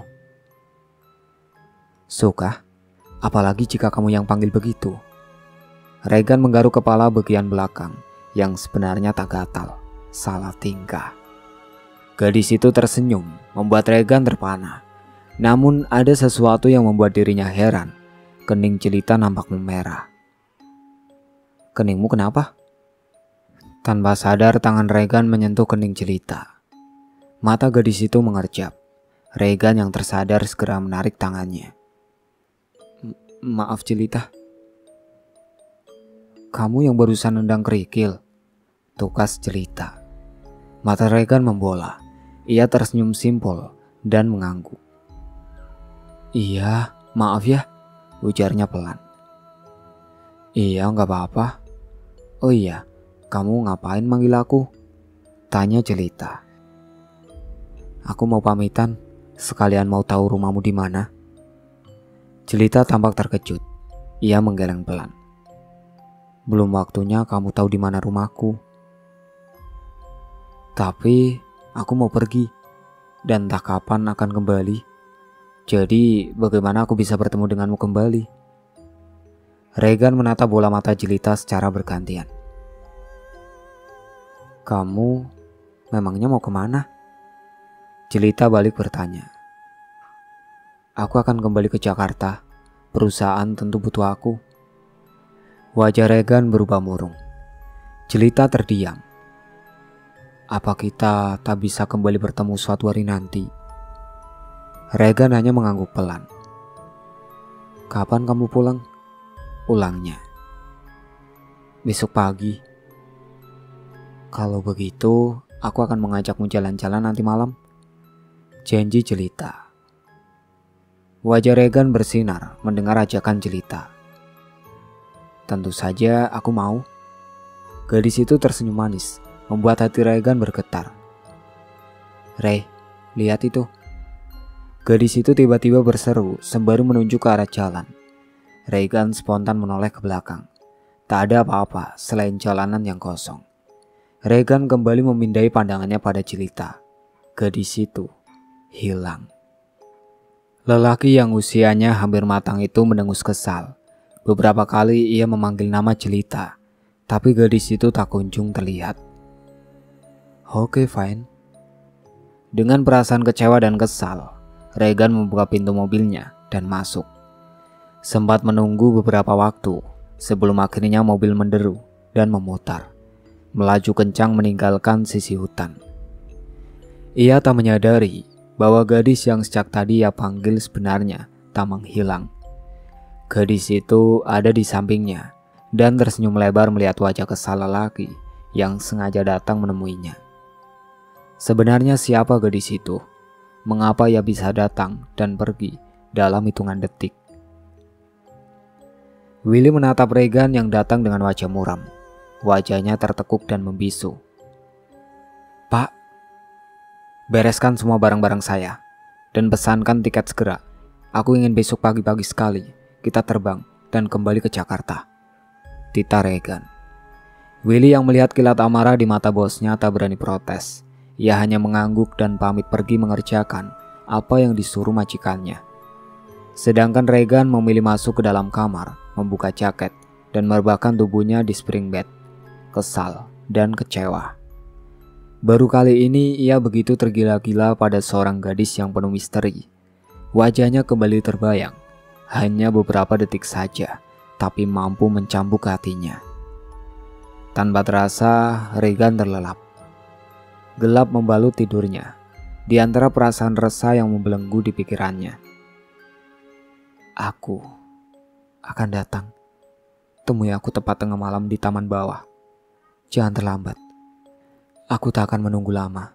Speaker 1: "Suka? Apalagi jika kamu yang panggil begitu." Regan menggaruk kepala bagian belakang yang sebenarnya tak gatal, salah tingkah. Gadis itu tersenyum, membuat Regan terpana. Namun ada sesuatu yang membuat dirinya heran. Kening Jelita nampak memerah. "Keningmu kenapa?" Tanpa sadar tangan Regan menyentuh kening Jelita. Mata gadis itu mengerjap. Regan yang tersadar segera menarik tangannya. "Maaf Jelita." "Kamu yang barusan nendang kerikil," tukas Jelita. Mata Regan membola. Ia tersenyum simpul dan mengangguk. "Iya, maaf ya," ujarnya pelan. "Iya, gak apa-apa. Oh iya, kamu ngapain manggil aku?" tanya Jelita. "Aku mau pamitan, sekalian mau tahu rumahmu di mana." Jelita tampak terkejut. Ia menggeleng pelan. "Belum waktunya kamu tahu di mana rumahku. Tapi aku mau pergi dan entah kapan akan kembali. Jadi bagaimana aku bisa bertemu denganmu kembali?" Regan menatap bola mata Jelita secara bergantian. "Kamu memangnya mau kemana?" Jelita balik bertanya. "Aku akan kembali ke Jakarta. Perusahaan tentu butuh aku." Wajah Regan berubah murung. Jelita terdiam. Apa kita tak bisa kembali bertemu suatu hari nanti? Regan hanya mengangguk pelan. Kapan kamu pulang? Ulangnya. Besok pagi. Kalau begitu, aku akan mengajakmu jalan-jalan nanti malam. Janji Jelita. Wajah Regan bersinar mendengar ajakan Jelita. Tentu saja aku mau. Gadis itu tersenyum manis, membuat hati Regan bergetar. Rey, lihat itu. Gadis itu tiba-tiba berseru sembari menunjuk ke arah jalan. Regan spontan menoleh ke belakang. Tak ada apa-apa selain jalanan yang kosong. Regan kembali memindai pandangannya pada Jelita. Gadis itu hilang. Lelaki yang usianya hampir matang itu mendengus kesal. Beberapa kali ia memanggil nama Jelita, tapi gadis itu tak kunjung terlihat. Oke, fine. Dengan perasaan kecewa dan kesal, Regan membuka pintu mobilnya dan masuk. Sempat menunggu beberapa waktu sebelum akhirnya mobil menderu dan memutar, melaju kencang meninggalkan sisi hutan. Ia tak menyadari bahwa gadis yang sejak tadi ia panggil sebenarnya tak menghilang. Gadis itu ada di sampingnya dan tersenyum lebar melihat wajah kesal lelaki yang sengaja datang menemuinya. Sebenarnya siapa gadis itu? Mengapa ia bisa datang dan pergi dalam hitungan detik? Willy menatap Regan yang datang dengan wajah muram. Wajahnya tertekuk dan membisu. Pak, bereskan semua barang-barang saya dan pesankan tiket segera. Aku ingin besok pagi-pagi sekali kita terbang dan kembali ke Jakarta. Tita Regan. Willy yang melihat kilat amarah di mata bosnya tak berani protes. Ia hanya mengangguk dan pamit pergi mengerjakan apa yang disuruh majikannya. Sedangkan Regan memilih masuk ke dalam kamar, membuka jaket, dan merebahkan tubuhnya di spring bed. Kesal dan kecewa. Baru kali ini ia begitu tergila-gila pada seorang gadis yang penuh misteri. Wajahnya kembali terbayang. Hanya beberapa detik saja, tapi mampu mencambuk hatinya. Tanpa terasa, Regan terlelap. Gelap membalut tidurnya, di antara perasaan resah yang membelenggu di pikirannya. Aku akan datang. Temui aku tepat tengah malam di taman bawah. Jangan terlambat. Aku tak akan menunggu lama.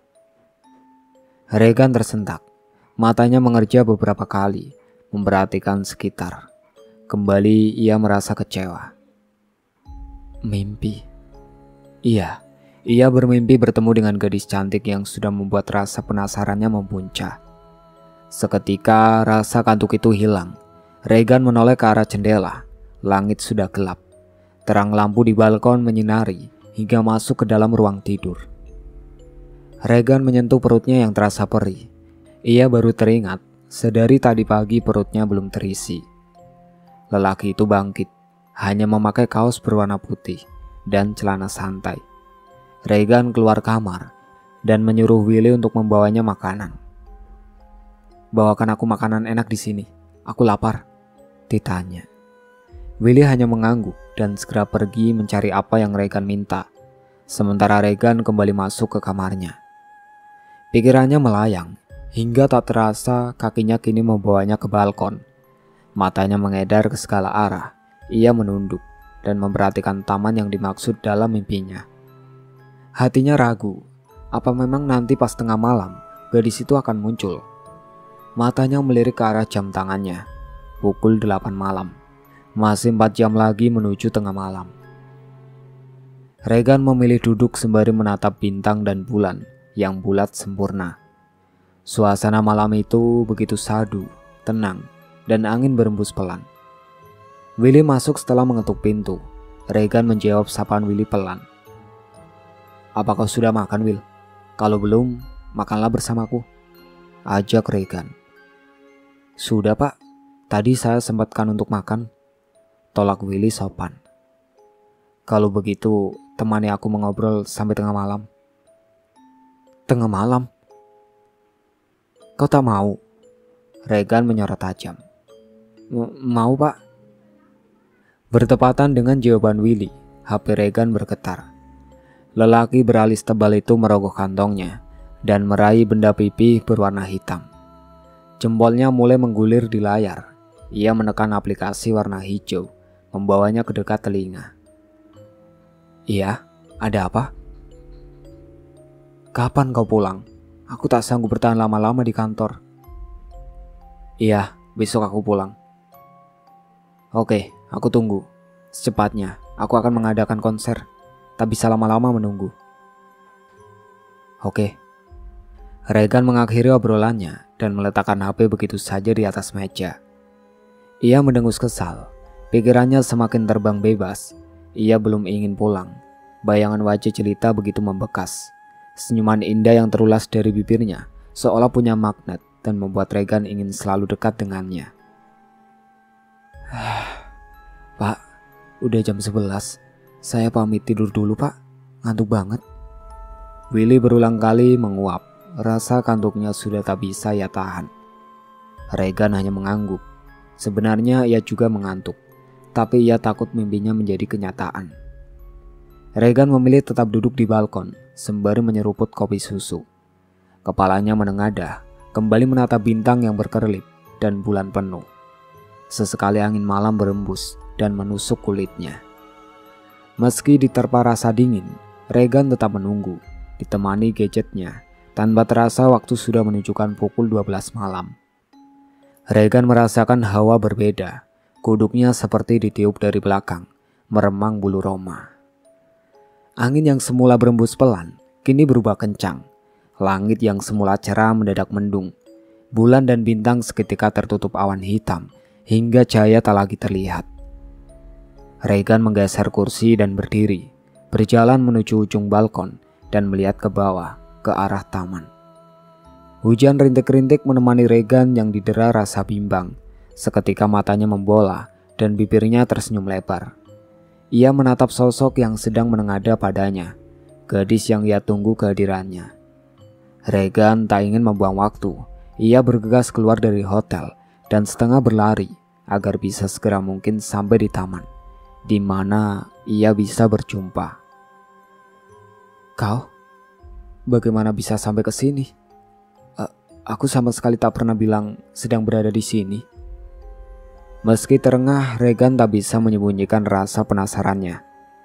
Speaker 1: Regan tersentak. Matanya mengerja beberapa kali, memperhatikan sekitar. Kembali ia merasa kecewa. Mimpi. Iya, ia bermimpi bertemu dengan gadis cantik yang sudah membuat rasa penasarannya mempuncak. Seketika rasa kantuk itu hilang. Regan menoleh ke arah jendela. Langit sudah gelap. Terang lampu di balkon menyinari hingga masuk ke dalam ruang tidur. Regan menyentuh perutnya yang terasa perih. Ia baru teringat sedari tadi pagi perutnya belum terisi. Lelaki itu bangkit, hanya memakai kaos berwarna putih dan celana santai. Regan keluar kamar dan menyuruh Willy untuk membawanya makanan. Bawakan aku makanan enak di sini. Aku lapar, titanya. Willy hanya mengangguk dan segera pergi mencari apa yang Regan minta. Sementara Regan kembali masuk ke kamarnya. Pikirannya melayang hingga tak terasa kakinya kini membawanya ke balkon. Matanya mengedar ke segala arah. Ia menunduk dan memperhatikan taman yang dimaksud dalam mimpinya. Hatinya ragu, apa memang nanti pas tengah malam gadis itu akan muncul? Matanya melirik ke arah jam tangannya. Pukul 8 malam. Masih 4 jam lagi menuju tengah malam. Regan memilih duduk sembari menatap bintang dan bulan yang bulat sempurna. Suasana malam itu begitu sadu, tenang, dan angin berembus pelan. Willy masuk setelah mengetuk pintu. Regan menjawab sapaan Willy pelan. Apa kau sudah makan, Will? Kalau belum, makanlah bersamaku, ajak Regan. Sudah, Pak. Tadi saya sempatkan untuk makan, tolak Willy sopan. Kalau begitu, temani aku mengobrol sampai tengah malam. Tengah malam? Kau tak mau? Regan menyorot tajam. Mau, Pak. Bertepatan dengan jawaban Willy, HP Regan bergetar. Lelaki beralis tebal itu merogoh kantongnya dan meraih benda pipih berwarna hitam. Jempolnya mulai menggulir di layar. Ia menekan aplikasi warna hijau, membawanya ke dekat telinga. Iya, ada apa? Kapan kau pulang? Aku tak sanggup bertahan lama-lama di kantor. Iya, besok aku pulang. Oke, aku tunggu. Secepatnya, aku akan mengadakan konser. Tak bisa lama-lama menunggu. Oke. Regan mengakhiri obrolannya dan meletakkan HP begitu saja di atas meja. Ia mendengus kesal. Pikirannya semakin terbang bebas. Ia belum ingin pulang. Bayangan wajah Jelita begitu membekas. Senyuman indah yang terulas dari bibirnya seolah punya magnet dan membuat Regan ingin selalu dekat dengannya. Pak, udah jam 11. Saya pamit tidur dulu, Pak. Ngantuk banget. Willy berulang kali menguap. Rasa kantuknya sudah tak bisa ia tahan. Regan hanya mengangguk. Sebenarnya ia juga mengantuk, tapi ia takut mimpinya menjadi kenyataan. Regan memilih tetap duduk di balkon sembari menyeruput kopi susu. Kepalanya menengadah, kembali menatap bintang yang berkerlip dan bulan penuh. Sesekali angin malam berembus dan menusuk kulitnya. Meski diterpa rasa dingin, Regan tetap menunggu, ditemani gadgetnya. Tanpa terasa waktu sudah menunjukkan pukul 12 malam. Regan merasakan hawa berbeda. Kuduknya seperti ditiup dari belakang, meremang bulu roma. Angin yang semula berembus pelan, kini berubah kencang. Langit yang semula cerah mendadak mendung. Bulan dan bintang seketika tertutup awan hitam, hingga cahaya tak lagi terlihat. Regan menggeser kursi dan berdiri, berjalan menuju ujung balkon dan melihat ke bawah, ke arah taman. Hujan rintik-rintik menemani Regan yang didera rasa bimbang. Seketika matanya membola dan bibirnya tersenyum lebar. Ia menatap sosok yang sedang menengadah padanya, gadis yang ia tunggu kehadirannya. Regan tak ingin membuang waktu. Ia bergegas keluar dari hotel dan setengah berlari agar bisa segera mungkin sampai di taman, di mana ia bisa berjumpa. Kau? Bagaimana bisa sampai ke sini? Aku sama sekali tak pernah bilang sedang berada di sini. Meski terengah, Regan tak bisa menyembunyikan rasa penasarannya.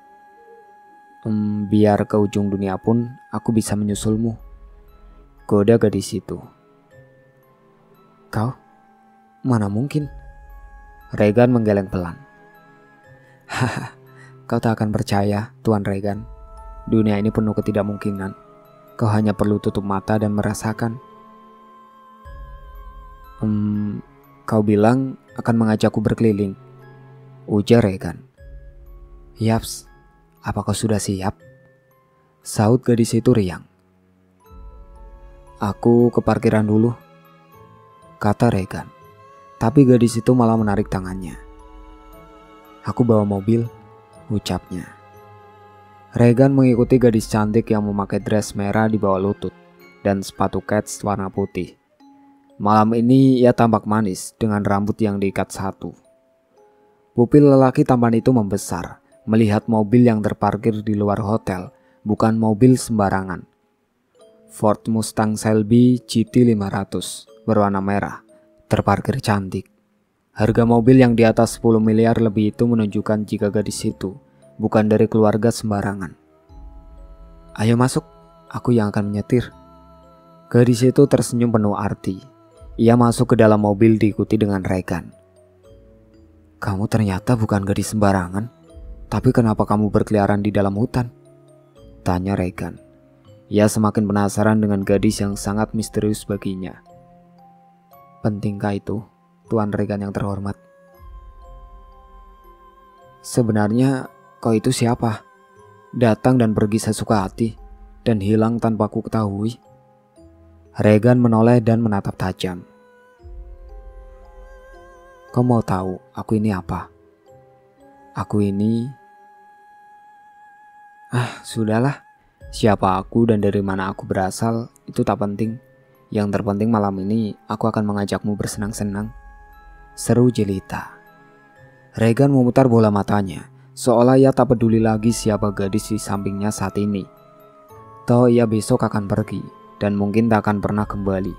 Speaker 1: Biar ke ujung dunia pun aku bisa menyusulmu, goda gadis itu. Kau? Mana mungkin? Regan menggeleng pelan. Haha, kau tak akan percaya, Tuan Regan. Dunia ini penuh ketidakmungkinan. Kau hanya perlu tutup mata dan merasakan. Kau bilang akan mengajakku berkeliling, ujar Regan. Yaps, apa kau sudah siap? Saut gadis itu riang. Aku ke parkiran dulu, kata Regan. Tapi gadis itu malah menarik tangannya. Aku bawa mobil, ucapnya. Regan mengikuti gadis cantik yang memakai dress merah di bawah lutut dan sepatu kets warna putih. Malam ini ia tampak manis dengan rambut yang diikat satu. Pupil lelaki tampan itu membesar melihat mobil yang terparkir di luar hotel, bukan mobil sembarangan. Ford Mustang Shelby GT 500 berwarna merah, terparkir cantik. Harga mobil yang di atas 10 miliar lebih itu menunjukkan jika gadis itu bukan dari keluarga sembarangan. Ayo masuk, aku yang akan menyetir. Gadis itu tersenyum penuh arti. Ia masuk ke dalam mobil diikuti dengan Regan. Kamu ternyata bukan gadis sembarangan, tapi kenapa kamu berkeliaran di dalam hutan? Tanya Regan. Ia semakin penasaran dengan gadis yang sangat misterius baginya. Pentingkah itu, Tuan Regan yang terhormat? Sebenarnya kau itu siapa? Datang dan pergi sesuka hati dan hilang tanpa ku ketahui. Regan menoleh dan menatap tajam. Kau mau tahu aku ini apa? Aku ini... Sudahlah. Siapa aku dan dari mana aku berasal itu tak penting. Yang terpenting malam ini aku akan mengajakmu bersenang-senang, seru Jelita. Regan memutar bola matanya, seolah ia tak peduli lagi siapa gadis di sampingnya saat ini. Toh ia besok akan pergi dan mungkin tak akan pernah kembali.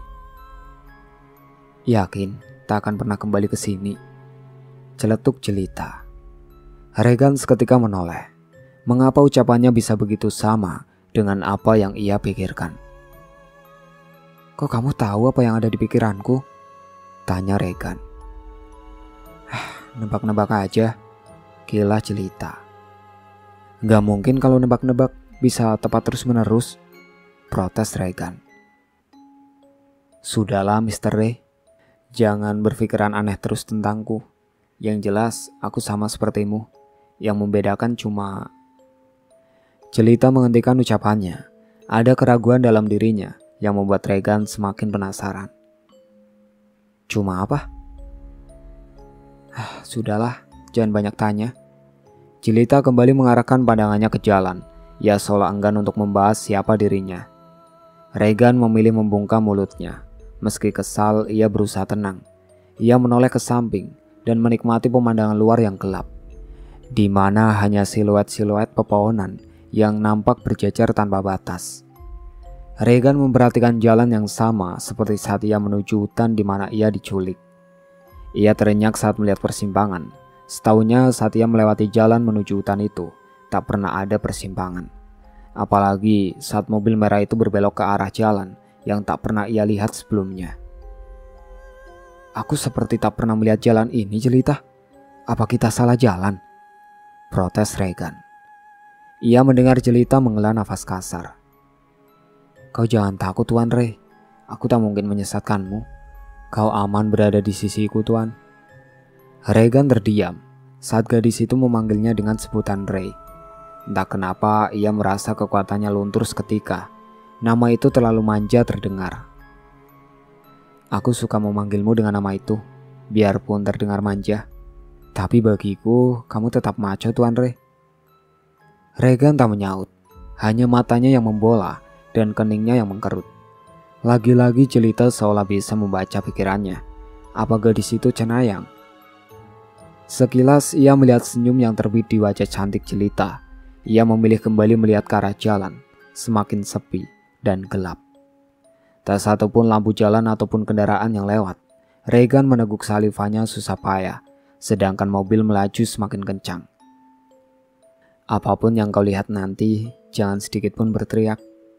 Speaker 1: Yakin tak akan pernah kembali ke sini? Celetuk Jelita. Regan seketika menoleh. Mengapa ucapannya bisa begitu sama dengan apa yang ia pikirkan? Kok kamu tahu apa yang ada di pikiranku? Tanya Regan. Nebak-nebak aja, kilah Jelita. Gak mungkin kalau nebak-nebak bisa tepat terus-menerus, protes Regan. Sudahlah Mr. Ray, jangan berpikiran aneh terus tentangku. Yang jelas aku sama sepertimu, yang membedakan cuma... Jelita menghentikan ucapannya. Ada keraguan dalam dirinya yang membuat Regan semakin penasaran. Cuma apa? Sudahlah, jangan banyak tanya. Jelita kembali mengarahkan pandangannya ke jalan. Ia seolah enggan untuk membahas siapa dirinya. Regan memilih membungkam mulutnya. Meski kesal, ia berusaha tenang. Ia menoleh ke samping dan menikmati pemandangan luar yang gelap, di mana hanya siluet-siluet pepohonan yang nampak berjejer tanpa batas. Regan memperhatikan jalan yang sama seperti saat ia menuju hutan di mana ia diculik. Ia terenyak saat melihat persimpangan. Setahunya saat ia melewati jalan menuju hutan itu, tak pernah ada persimpangan. Apalagi saat mobil merah itu berbelok ke arah jalan yang tak pernah ia lihat sebelumnya. Aku seperti tak pernah melihat jalan ini, Jelita. Apa kita salah jalan? Protes Regan. Ia mendengar Jelita menghela nafas kasar. Kau jangan takut Tuan Ray. Aku tak mungkin menyesatkanmu. Kau aman berada di sisiku Tuan. Regan terdiam saat gadis itu memanggilnya dengan sebutan Ray. Entah kenapa ia merasa kekuatannya luntur seketika. Nama itu terlalu manja terdengar. Aku suka memanggilmu dengan nama itu, biarpun terdengar manja. Tapi bagiku kamu tetap maco Tuan Ray. Regan tak menyaut, hanya matanya yang membola dan keningnya yang mengkerut. Lagi-lagi Jelita seolah bisa membaca pikirannya. Apa gadis itu cenayang? Sekilas ia melihat senyum yang terbit di wajah cantik Jelita. Ia memilih kembali melihat ke arah jalan, semakin sepi dan gelap. Tak satupun lampu jalan ataupun kendaraan yang lewat. Regan meneguk salivanya susah payah, sedangkan mobil melaju semakin kencang. Apapun yang kau lihat nanti, jangan sedikit pun berteriak.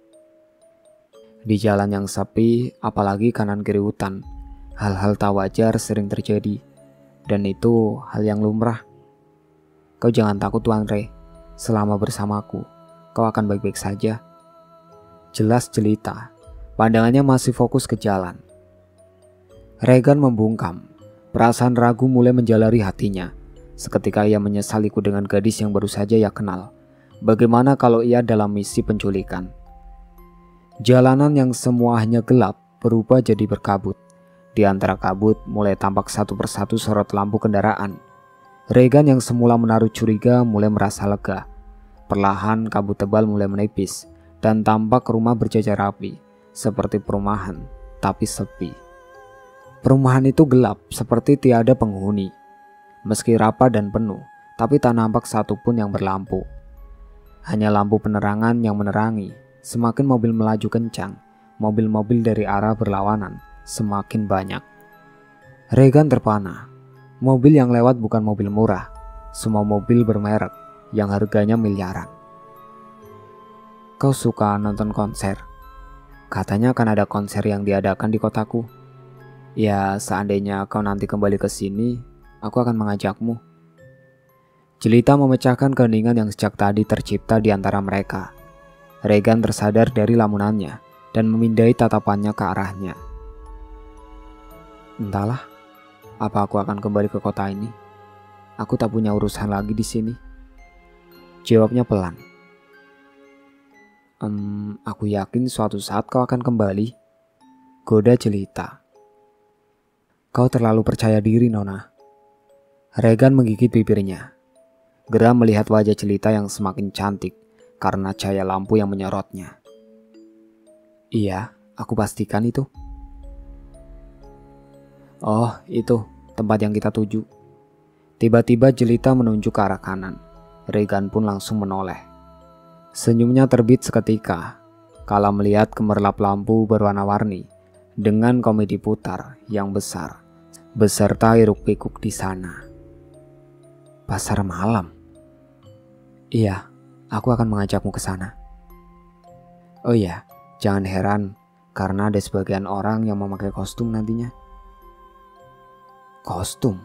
Speaker 1: Di jalan yang sepi, apalagi kanan kiri hutan, hal-hal tak wajar sering terjadi. Dan itu hal yang lumrah. Kau jangan takut Tuan Ray. Selama bersamaku, kau akan baik-baik saja. Jelas Jelita. Pandangannya masih fokus ke jalan. Regan membungkam. Perasaan ragu mulai menjalari hatinya. Seketika ia menyesaliku dengan gadis yang baru saja ia kenal. Bagaimana kalau ia dalam misi penculikan? Jalanan yang semua hanya gelap berubah jadi berkabut. Di antara kabut mulai tampak satu persatu sorot lampu kendaraan. Regan yang semula menaruh curiga mulai merasa lega. Perlahan kabut tebal mulai menipis dan tampak rumah berjajar rapi, seperti perumahan, tapi sepi. Perumahan itu gelap seperti tiada penghuni. Meski rapat dan penuh, tapi tak nampak satupun yang berlampu. Hanya lampu penerangan yang menerangi. Semakin mobil melaju kencang, mobil-mobil dari arah berlawanan semakin banyak. Regan terpana. Mobil yang lewat bukan mobil murah. Semua mobil bermerek yang harganya miliaran. Kau suka nonton konser? Katanya akan ada konser yang diadakan di kotaku. Ya, seandainya kau nanti kembali ke sini, aku akan mengajakmu. Jelita memecahkan keheningan yang sejak tadi tercipta di antara mereka. Regan tersadar dari lamunannya dan memindai tatapannya ke arahnya. Entahlah, apa aku akan kembali ke kota ini? Aku tak punya urusan lagi di sini. Jawabnya pelan. Aku yakin suatu saat kau akan kembali. Goda Jelita. Kau terlalu percaya diri, Nona. Regan menggigit bibirnya. Geram melihat wajah Jelita yang semakin cantik karena cahaya lampu yang menyorotnya. Iya, aku pastikan itu. Oh, itu tempat yang kita tuju. Tiba-tiba Jelita menunjuk ke arah kanan. Regan pun langsung menoleh. Senyumnya terbit seketika. kala melihat gemerlap lampu berwarna-warni dengan komedi putar yang besar beserta hiruk-pikuk di sana. Pasar malam? Iya, aku akan mengajakmu ke sana. Oh iya, jangan heran karena ada sebagian orang yang memakai kostum nantinya. Kostum?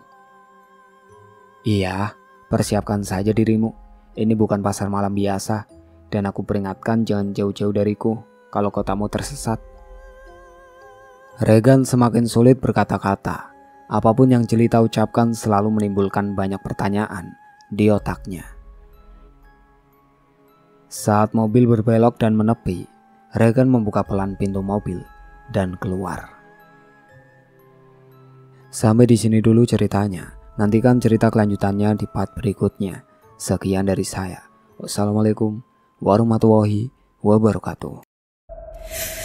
Speaker 1: Iya, persiapkan saja dirimu. Ini bukan pasar malam biasa, dan aku peringatkan jangan jauh-jauh dariku kalau kotamu tersesat. Regan semakin sulit berkata-kata. Apapun yang Jelita ucapkan selalu menimbulkan banyak pertanyaan di otaknya. Saat mobil berbelok dan menepi, Regan membuka pelan pintu mobil dan keluar. Sampai di sini dulu ceritanya. Nantikan cerita kelanjutannya di part berikutnya. Sekian dari saya. Wassalamualaikum warahmatullahi wabarakatuh.